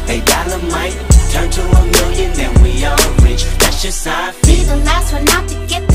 A dollar might turn to a million, then we all rich. That's just how I feel. Be the last one out to get